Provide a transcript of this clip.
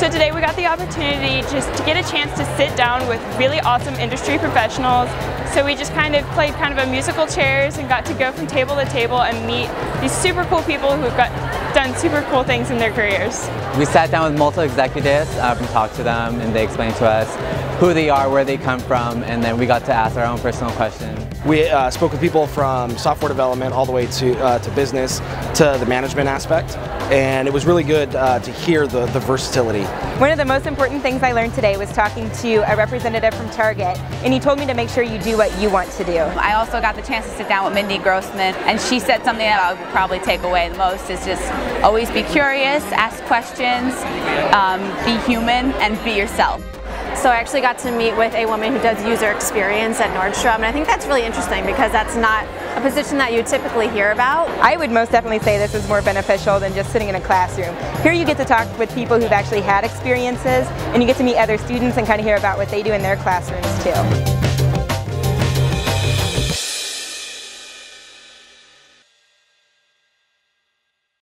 So today we got the opportunity just to get a chance to sit down with really awesome industry professionals. So we just kind of played kind of a musical chairs and got to go from table to table and meet these super cool people who've done super cool things in their careers. We sat down with multiple executives and talked to them, and they explained to us who they are, where they come from, and then we got to ask our own personal questions. We spoke with people from software development all the way to business, to the management aspect, and it was really good to hear the versatility. One of the most important things I learned today was talking to a representative from Target, and he told me to make sure you do what you want to do. I also got the chance to sit down with Mindy Grossman, and she said something that I would probably take away the most is just always be curious, ask questions, be human, and be yourself. So I actually got to meet with a woman who does user experience at Nordstrom, and I think that's really interesting because that's not a position that you typically hear about. I would most definitely say this is more beneficial than just sitting in a classroom. Here you get to talk with people who've actually had experiences, and you get to meet other students and kind of hear about what they do in their classrooms too.